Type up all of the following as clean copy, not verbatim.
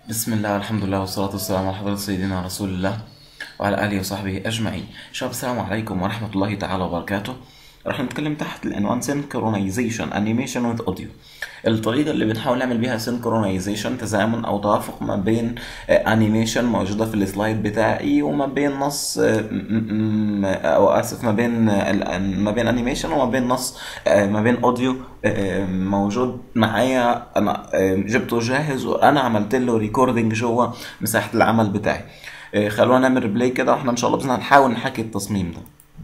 بسم الله والحمد لله والصلاة والسلام على حضرة سيدنا رسول الله وعلى آله وصحبه أجمعين. شباب السلام عليكم ورحمة الله تعالى وبركاته. راح نتكلم تحت العنوان synchronization animation with audio. الطريقة اللي بنحاول نعمل بيها synchronization تزامن أو توافق ما بين انيميشن موجودة في السلايد بتاعي وما بين نص أو آسف ما بين انيميشن وما بين نص ما بين اوديو موجود معايا. أنا جبته جاهز وأنا عملت له ريكوردنج جوه مساحة العمل بتاعي. خلونا نعمل ريبلاي كده واحنا ان شاء الله بإذن الله نحاول نحكي التصميم ده.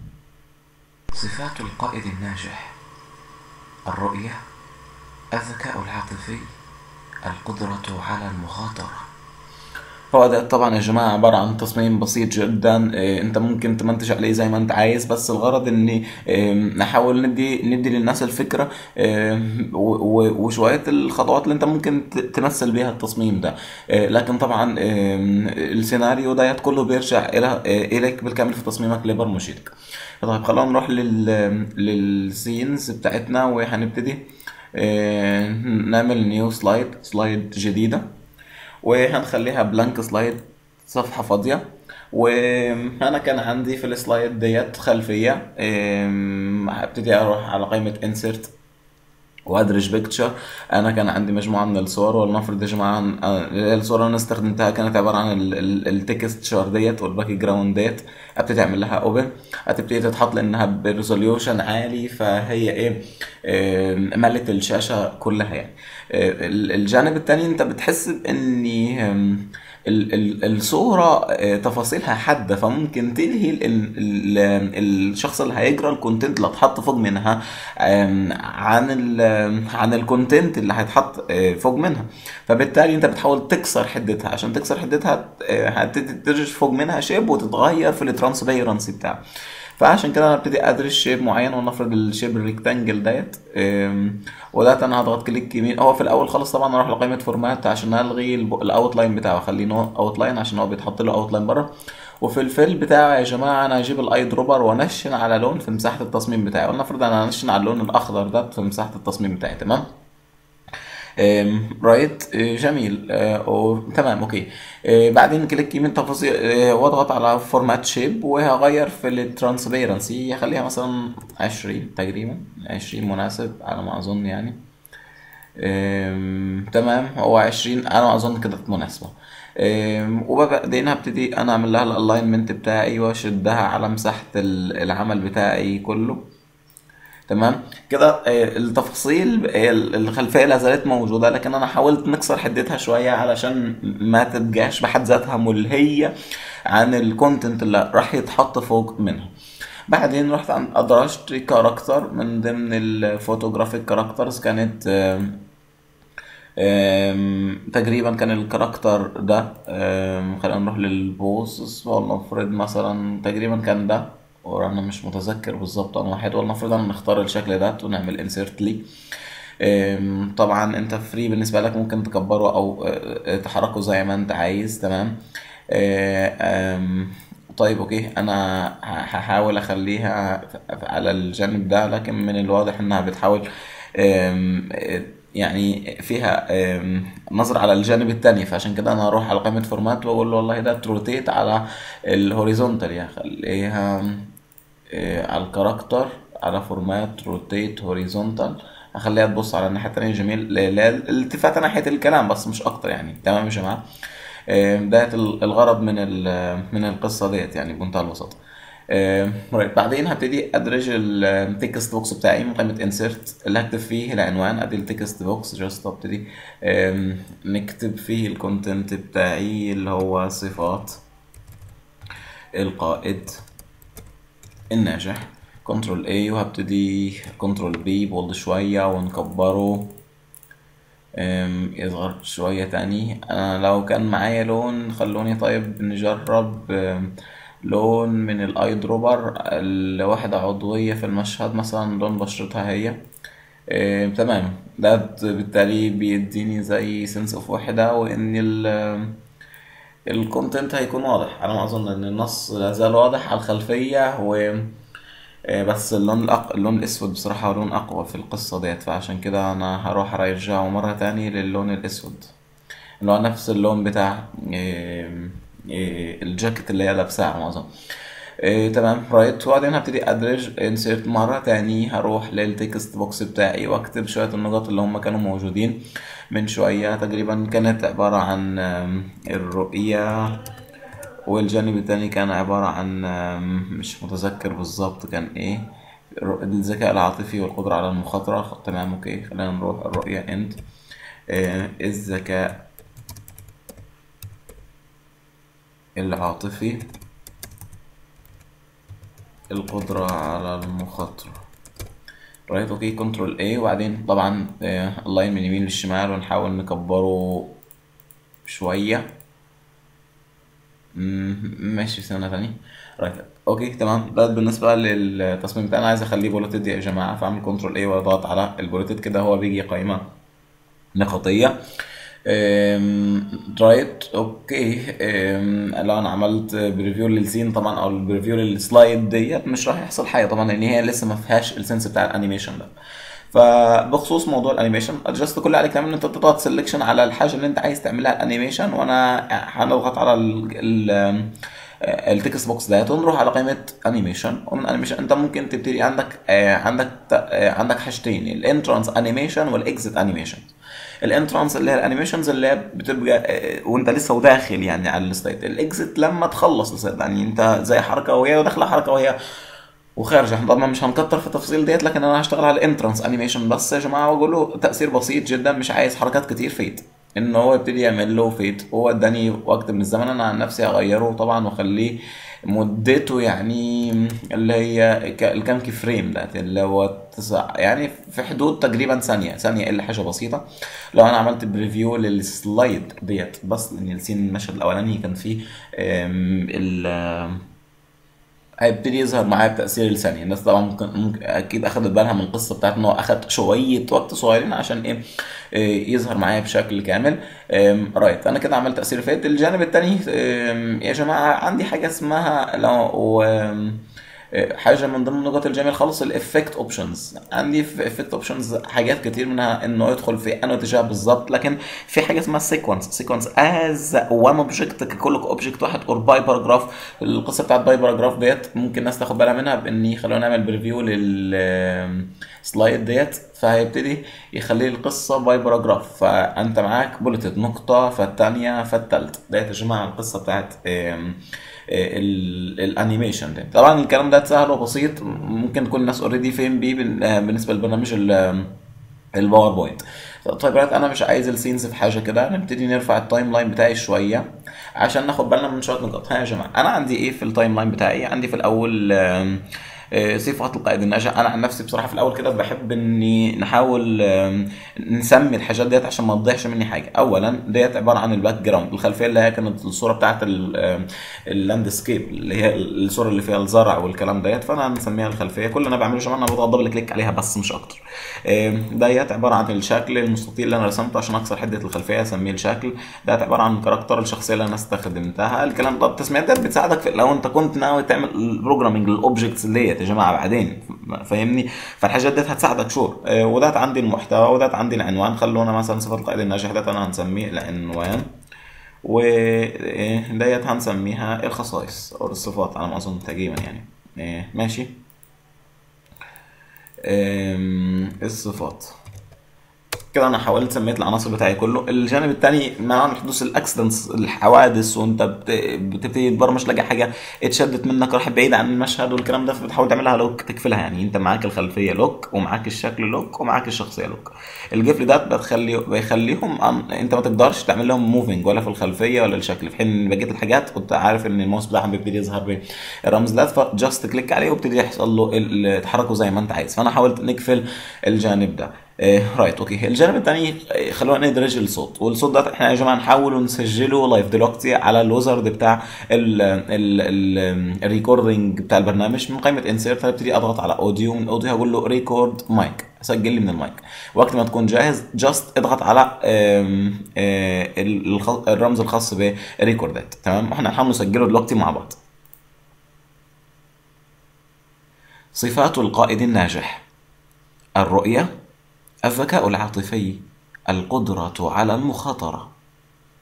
صفات القائد الناجح: الرؤية، الذكاء العاطفي، القدرة على المخاطرة. هو ده طبعا يا جماعة عبارة عن تصميم بسيط جدا. انت ممكن تمنتج عليه زي ما انت عايز، بس الغرض اني نحاول ندي للناس الفكرة وشوية الخطوات اللي انت ممكن تمثل بيها التصميم ده. لكن طبعا السيناريو ده كله بيرجع اليك بالكامل في تصميمك لبرمجتك. طيب خلونا نروح للسينز بتاعتنا وهنبتدي نعمل نيو سلايد جديدة، وهنخليها بلانك سلايد، صفحة فاضية. وانا كان عندي في السلايد ديت خلفية. هبتدي اروح على قائمة انسرت وادرج بيكتشر. انا كان عندي مجموعه من الصور، ولنفرض يا جماعه الصور اللي انا استخدمتها كانت عباره عن التكست شار ديت والباك جراوند ديت. ابتدي اعمل لها اوبن، هتبتدي تتحط لانها بريزوليوشن عالي، فهي ايه ملت الشاشه كلها يعني. الجانب التاني انت بتحس باني الصورة تفاصيلها حادة، فممكن تلهي الشخص اللي هيقرا الكونتنت اللي هتحط فوق منها عن الكونتنت اللي هيتحط فوق منها. فبالتالي انت بتحاول تكسر حدتها. عشان تكسر حدتها هتدرج فوق منها شيب وتتغير في الترانسبيرنسي بتاعه. فعشان كده انا ابتدي ادرس شيب معين، ونفرض الشيب الريكتانجل ديت. وده انا هضغط كليك يمين. هو في الاول خالص طبعا اروح لقائمه فورمات عشان الغي الاوت لاين بتاعه، اخليه نو اوت لاين عشان هو بيتحط له اوت لاين بره. وفي الفيل بتاعه يا جماعه انا هجيب الاي دروبر وانشن على لون في مساحه التصميم بتاعي، ولنفرض انا هنشن على اللون الاخضر ده في مساحه التصميم بتاعي. تمام. رايت. جميل. تمام اوكي. بعدين كليك يمين تفاصيل، واضغط على فورمات شيب، وهغير في الترانسبيرنسي اخليها مثلا 20 تقريبا. 20 مناسب على ما اظن يعني. تمام. هو 20 انا اظن كده مناسبة. وبعدين هبتدي انا اعمل لها الالاينمنت بتاعي واشدها على مساحة العمل بتاعي كله. تمام كده. التفاصيل الخلفيه لا زالت موجوده، لكن انا حاولت نكسر حدتها شويه علشان ما تبقاش بحد ذاتها ملهيه عن الكونتنت اللي راح يتحط فوق منها. بعدين رحت عن ادرجت كاركتر من ضمن الفوتوغرافيك كاركترز. كانت تقريبا كان الكاركتر ده. خلينا نروح للبوزز ولنفرض مثلا تقريبا كان ده، وانا مش متذكر بالظبط انا واحد. ولنفرض انا نختار الشكل ده ونعمل انسيرت لي. طبعا انت فري بالنسبه لك، ممكن تكبره او تحركه زي ما انت عايز. تمام. طيب اوكي، انا هحاول اخليها على الجانب ده، لكن من الواضح انها بتحاول يعني فيها نظر على الجانب التاني. فعشان كده انا اروح على قائمة فورمات واقول له والله ده تروتيت على الهوريزونتال، يعني خليها على الكاركتر على فورمات روتيت هوريزونتال. هخليها تبص على الناحية التانية. جميل. الالتفات ناحية الكلام بس مش اكتر يعني. تمام يا جماعة. ده الغرض من القصة ديت يعني بمنتهى البساطة. بعدين هبتدي ادرج التكست بوكس بتاعي من قائمة انسرت اللي هكتب فيه العنوان. ادي التكست بوكس جاست ابتدي نكتب فيه الكونتنت بتاعي اللي هو صفات القائد الناجح. كنترول A، وهبتدي كنترول B بولد شوية ونكبره يصغر شوية تاني. انا لو كان معايا لون، خلوني طيب نجرب لون من الاي دروبر لواحدة عضوية في المشهد، مثلا لون بشرتها هي. تمام. ده بالتالي بيديني زي سنس اوف وحدة، وان الكونتنت هيكون واضح. على ما اظن ان النص لا زال واضح على الخلفية بس اللون الاسود بصراحة هو لون اقوى في القصة ديت، فعشان كده انا هروح ارجعه مرة تاني للون الاسود. اللي هو نفس اللون بتاع الجاكيت اللي هي لابساها على ما اظن. تمام رايت. وبعدين هبتدي ادرج انسيرت مرة تاني، هروح للتكست بوكس بتاعي واكتب شوية النقاط اللي هم كانوا موجودين من شوية. تقريبا كانت عبارة عن الرؤية، والجانب التاني كان عبارة عن مش متذكر بالظبط كان ايه، الذكاء العاطفي والقدرة على المخاطرة. تمام اوكي، خلينا نروح الرؤية اند الذكاء العاطفي، القدرة على المخاطرة. رايت اوكي، كنترول اي. وبعدين طبعا اللاين من يمين للشمال ونحاول نكبره شوية. ماشي سنة تاني. رايت اوكي تمام. ده بالنسبة للتصميم بتاعنا، عايز اخليه بوليتد يا جماعة، فاعمل كنترول اي واضغط على البوليتد كده، هو بيجي قائمة نقطية. رايت اوكي. لو انا عملت بريفيو للسين طبعا او بريفيو للسلايد ديت مش راح يحصل حاجه طبعا، لان هي لسه ما فيهاش السنس بتاع الانيميشن ده. فبخصوص موضوع الانيميشن ادجست، كل اللي عليك تعمل ان انت تضغط سيلكشن على الحاجه اللي انت عايز تعملها الانيميشن، وانا هنضغط على التكست بوكس ده ونروح على قائمه انيميشن. ومن انيميشن انت ممكن تبتدي عندك حاجتين، الانترانس انيميشن والاكزit انيميشن. الانترانس اللي هي الانيميشنز اللي هي بتبقى وانت لسه داخل يعني على السلايد، الاكزit لما تخلص السلايد، يعني انت زي حركه وهي وداخله، حركه وهي وخارج. احنا طبعا مش هنكتر في التفاصيل ديت، لكن انا هشتغل على الانترانس انيميشن بس يا جماعه، واقول له تاثير بسيط جدا، مش عايز حركات كتير فيت، ان هو يبتدي يعمل له فيت. هو اداني وقت من الزمن، انا عن نفسي هغيره طبعا واخليه مدته يعني اللي هي الكام كي فريم ده، اللي هو يعني في حدود تقريبا ثانيه الا حاجه بسيطه. لو انا عملت بريفيو للسلايد ديت بس، لان السين المشهد الاولاني كان فيه هيبتدي يظهر معايا بتأثير الثانية. الناس طبعا ممكن أكيد أخدت بالها من القصة بتاعت إن هو أخد شوية وقت صغيرين عشان يظهر معايا بشكل كامل. رايت، أنا كده عملت تأثير فات. الجانب التاني يا جماعة عندي حاجة اسمها لو حاجه من ضمن نقاط الجميل خالص الافكت اوبشنز. عندي في افكت اوبشنز حاجات كتير، منها انه يدخل في انه اتجاه بالظبط، لكن في حاجه اسمها سيكونس از وان اوبجكت، ككل اوبجكت واحد، اور باي باراجراف. القصه بتاعت باي باراجراف ديت ممكن الناس تاخد بالها منها باني خلونا نعمل بريفيو للسلايد ديت، فهيبتدي يخلي القصه باي باراجراف، فانت معاك بولتد نقطه فالثانيه فالثالثه. ديت يا جماعه القصه بتاعت الانيميشن ده. طبعا الكلام ده سهل وبسيط، ممكن تكون الناس اوريدي فاهم بيه بالنسبه للبرنامج الباوربوينت. طيب انا مش عايز السينز في حاجه كده، نبتدي نرفع التايم لاين بتاعي شويه عشان ناخد بالنا من شويه نقاط. ها يا جماعه، انا عندي ايه في التايم لاين بتاعي؟ عندي في الاول صفات القائد الناجح. انا عن نفسي بصراحه في الاول كده بحب اني نحاول نسمي الحاجات ديت عشان ما تضيعش مني حاجه. اولا ديت عباره عن الباك جراوند، الخلفيه اللي هي كانت الصوره بتاعت اللاندسكيب، اللي هي الصوره اللي فيها الزرع والكلام ديت، فانا هنسميها الخلفيه. كل اللي انا بعمله يا جماعه انا بضغط دبل كليك عليها بس مش اكتر. ديت عباره عن الشكل المستطيل اللي انا رسمته عشان اكسر حده الخلفيه، اسميه الشكل. ديت عباره عن كاركتر الشخصيه اللي انا استخدمتها. الكلام ده التسميات ديت بتساعدك في لو انت كنت ناوي تعمل بروجرامنج للاوبجكتس ديت يا جماعه بعدين، فاهمني؟ فالحاجات ديت هتساعدك شور. ودات عندي المحتوى، ودات عندي العنوان. خلونا مثلا صفه القائد الناجح ديت انا هنسميه العنوان، وديت هنسميها الخصائص او الصفات على ما اظن تقريبا يعني. ماشي. الصفات كده انا حاولت سميت العناصر بتاعي كله. الجانب الثاني مع حدوث الاكسيدنتس، الحوادث، وانت بتبتدي تبرمج تلاقي حاجه اتشدت منك راحت بعيد عن المشهد والكلام ده، فبتحاول تعملها لوك تقفلها. يعني انت معاك الخلفيه لوك، ومعاك الشكل لوك، ومعاك الشخصيه لوك. القفل ده بيخليهم انت ما تقدرش تعمل لهم موفينج ولا في الخلفيه ولا الشكل، في حين بقيه الحاجات كنت عارف ان الماوس بتاعهم بيبتدي يظهر بالرمز ده، فجاست كليك عليه وبتدي يحصل له تحركه زي ما انت عايز. فانا حاولت نقفل الجانب ده. رايت اوكي. الجانب الثاني خلونا ندرج الصوت، والصوت ده احنا يا جماعه نحاول نسجله لايف دلوقتي على الوزرد بتاع الريكوردنج بتاع البرنامج. من قائمه انسيرت هبتدي اضغط على اوديو، من اوديو هقول له ريكورد مايك، سجل لي من المايك. وقت ما تكون جاهز جاست اضغط على الرمز الخاص بريكوردات. تمام، احنا هنحاول نسجله دلوقتي مع بعض. صفات القائد الناجح: الرؤية، الذكاء العاطفي، القدرة على المخاطرة،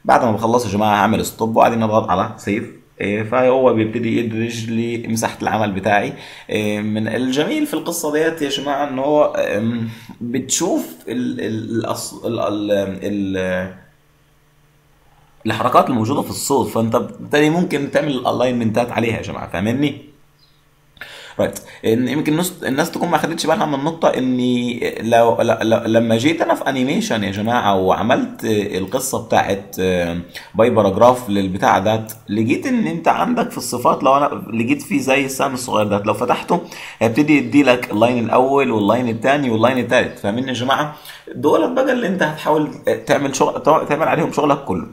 بعد ما بخلص يا جماعه هعمل ستوب وبعدين اضغط على سيف. فهو بيبتدي يدرج لي مساحه العمل بتاعي. من الجميل في القصه ديت يا جماعه ان هو بتشوف الحركات الموجوده في الصوت، فانت بالتالي ممكن تعمل الالاينمنتات عليها يا جماعه، فاهمني؟ رايت. ان يمكن الناس تكون ما خدتش بالها من النقطه اني لما جيت انا في انيميشن يا جماعه وعملت القصه بتاعت باي باراجراف للبتاع ده، لقيت ان انت عندك في الصفات، لو انا لقيت فيه زي السهم الصغير ده، لو فتحته هيبتدي يدي لك اللاين الاول واللاين الثاني واللاين الثالث، فاهمين يا جماعه؟ دول بقى اللي انت هتحاول تعمل شغل، تعمل عليهم شغلك كله.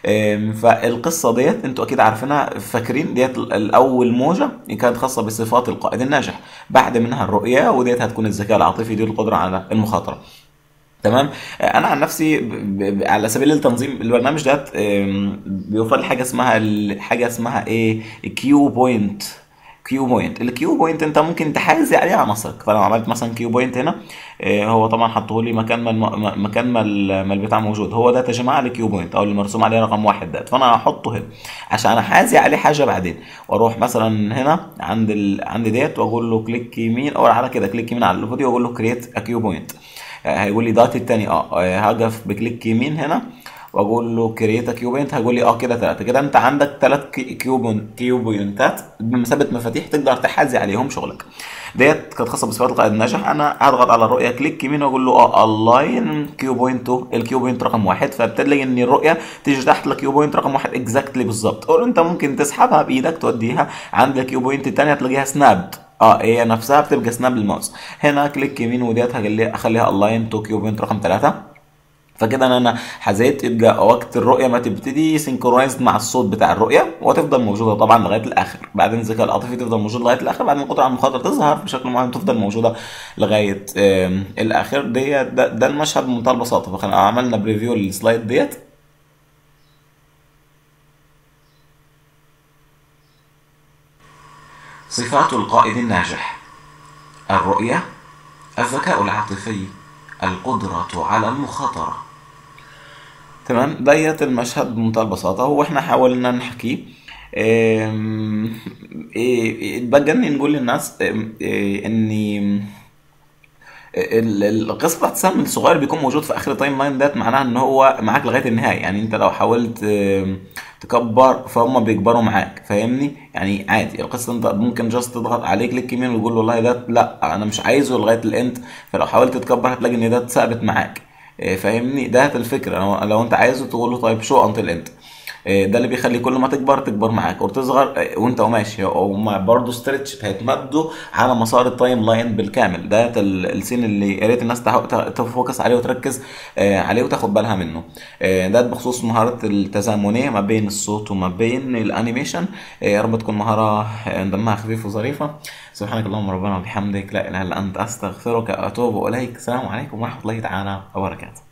فالقصه ديت انتوا اكيد عارفينها، فاكرين ديت الاول موجه كانت خاصه بصفات القائد الناجح، بعد منها الرؤيه، وديت هتكون الذكاء العاطفي، دي القدره على المخاطره. تمام. انا عن نفسي على سبيل التنظيم البرنامج ده بيوفر لي حاجه اسمها ايه، كيو بوينت. الكيو بوينت انت ممكن تحاز عليه عناصرك، فلو عملت مثلا كيو بوينت هنا، هو طبعا حطه لي مكان ما البتاع موجود، هو ده يا جماعه الكيو بوينت او اللي مرسوم عليه رقم واحد ده، فانا هحطه هنا عشان احازي عليه حاجه بعدين، واروح مثلا هنا عند ديت واقول له كليك يمين، او على كده كليك يمين على الفيديو واقول له كرييت كيو بوينت. هيقول لي دات التاني هقف بكليك يمين هنا واقول له كرييت كيو بوينت، هيقول لي كده ثلاثه، كده انت عندك ثلاث كيو بوينتات بمثابه مفاتيح تقدر تحازي عليهم شغلك. ديت كانت خاصه بصفات القائد الناجح. انا هضغط على الرؤيه كليك يمين واقول له الاين كيو بوينت الكيو بوينت رقم واحد، فبتلاقي ان الرؤيه تيجي تحت الكيو بوينت رقم واحد اكزاكتلي بالظبط، او انت ممكن تسحبها بايدك توديها عند الكيو بوينت الثانيه تلاقيها سناب، هي نفسها بتبقى سناب الماوس. هنا كليك يمين وديت اخليها الاين تو كيو بوينت رقم 3. فكده انا حذيت، يبقى وقت الرؤيه ما تبتدي سينكرونايزد مع الصوت بتاع الرؤيه، وتفضل موجوده طبعا لغايه الاخر، بعدين الذكاء العاطفي تفضل موجود لغايه الاخر، بعدين القدره على المخاطره تظهر بشكل معين تفضل موجوده لغايه الاخر. ده المشهد بمنتهى البساطه. فخلينا عملنا بريفيو للسلايد ديت. صفات القائد الناجح: الرؤيه، الذكاء العاطفي، القدره على المخاطره. تمام. ديت المشهد بمنتهى البساطة، واحنا حاولنا نحكيه. بقى نقول للناس ان القصه بتاعت السهم الصغير بيكون موجود في اخر التايم لاين ده، معناها ان هو معاك لغايه النهايه، يعني انت لو حاولت تكبر فهم بيكبروا معاك، فاهمني؟ يعني عادي القصه انت ممكن جاست تضغط عليه كليك يمين وتقول له والله ده لا انا مش عايزه لغايه الاند، فلو حاولت تكبر هتلاقي ان ده ثابت معاك، فاهمني؟ ده الفكره. لو انت عايزه تقول له طيب شو انتل انت، ده اللي بيخلي كل ما تكبر معاك وتصغر وانت ماشي، وما برضه ستريتش هيتمدوا على مسار التايم لاين بالكامل. ده السين اللي يا ريت الناس تفوكس عليه وتركز عليه وتاخد بالها منه. ده بخصوص مهارة التزامنية ما بين الصوت وما بين الانيميشن. يا رب تكون مهارة دمها خفيف وظريفة. سبحانك اللهم ربنا وبحمدك، لا اله الا انت، استغفرك واتوب اليك. السلام عليكم ورحمة الله تعالى وبركاته.